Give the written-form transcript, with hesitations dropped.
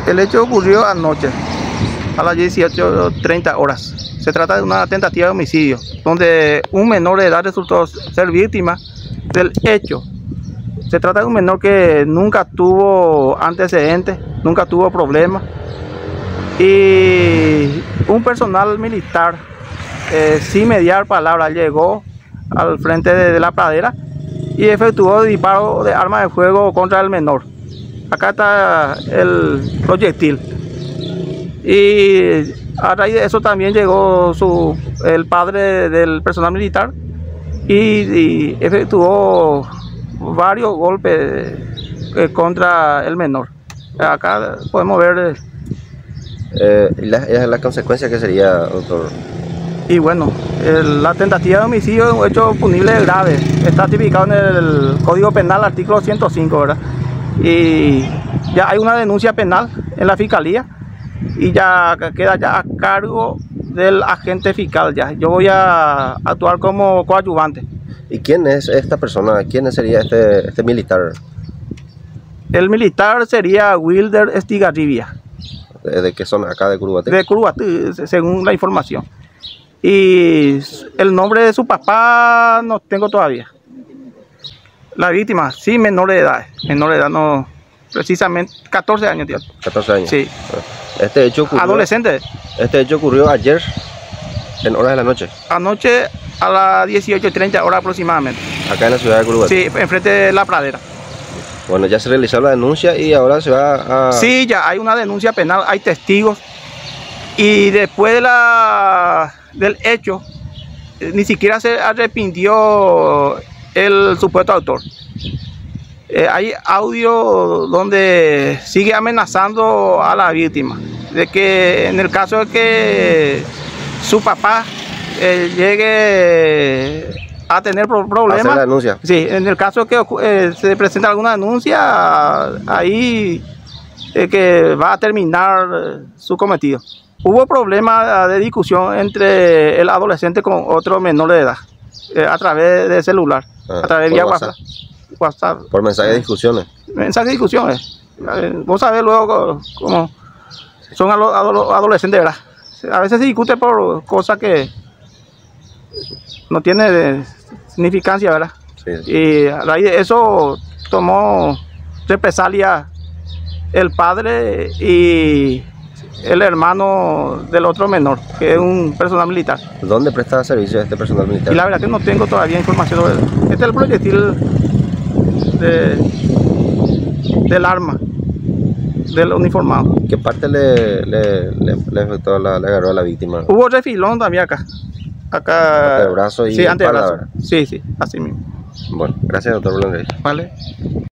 El hecho ocurrió anoche, a las 18:30 horas. Se trata de una tentativa de homicidio, donde un menor de edad resultó ser víctima del hecho. Se trata de un menor que nunca tuvo antecedentes, nunca tuvo problemas. Y un personal militar, sin mediar palabra, llegó al frente de la pradera y efectuó disparo de arma de fuego contra el menor. Acá está el proyectil. Y a raíz de eso también llegó el padre del personal militar y efectuó varios golpes contra el menor. Acá podemos ver. ¿La consecuencia que sería, doctor? Y bueno, la tentativa de homicidio es un hecho punible grave. Está tipificado en el Código Penal, artículo 105, ¿verdad? Y ya hay una denuncia penal en la fiscalía y ya queda ya a cargo del agente fiscal. Ya yo voy a actuar como coadyuvante. ¿Y quién es esta persona? ¿Quién sería este militar? El militar sería Wilder Estigarribia. ¿De qué zona? Acá de Curuguaté. De Curuguaté, según la información. Y el nombre de su papá no tengo todavía. La víctima, sí, menor de edad. Menor de edad, no, precisamente 14 años, tío. 14 años. Sí. Este hecho ocurrió. Adolescente. Este hecho ocurrió ayer, en horas de la noche. Anoche a las 18:30 horas aproximadamente. Acá en la ciudad de Curuguaté. Sí, enfrente de la pradera. Bueno, ya se realizó la denuncia y ahora se va a... Sí, ya hay una denuncia penal, hay testigos. Y después del hecho, ni siquiera se arrepintió el supuesto autor. Hay audio donde sigue amenazando a la víctima, de que en el caso de que su papá llegue a tener problemas, hacer la denuncia. Sí, en el caso de que se presente alguna denuncia, ahí que va a terminar su cometido. Hubo problemas de discusión entre el adolescente con otro menor de edad, a través de celular, a través de vía WhatsApp. Por mensajes de discusiones. Mensajes de discusiones. Vos sabés luego cómo son adolescentes, ¿verdad? A veces se discute por cosas que no tienen significancia, ¿verdad? Sí. Y a raíz de eso tomó represalia el padre y el hermano del otro menor, que es un personal militar. ¿Dónde presta servicio este personal militar? Y la verdad que no tengo todavía información sobre eso. Este es el proyectil del arma del uniformado. ¿Qué parte le afectó, le agarró a la víctima? Hubo refilón también acá. Acá. Antebrazo y sí, antebrazo. espalda. Sí, así mismo. Bueno, gracias, doctor Blanco. Vale.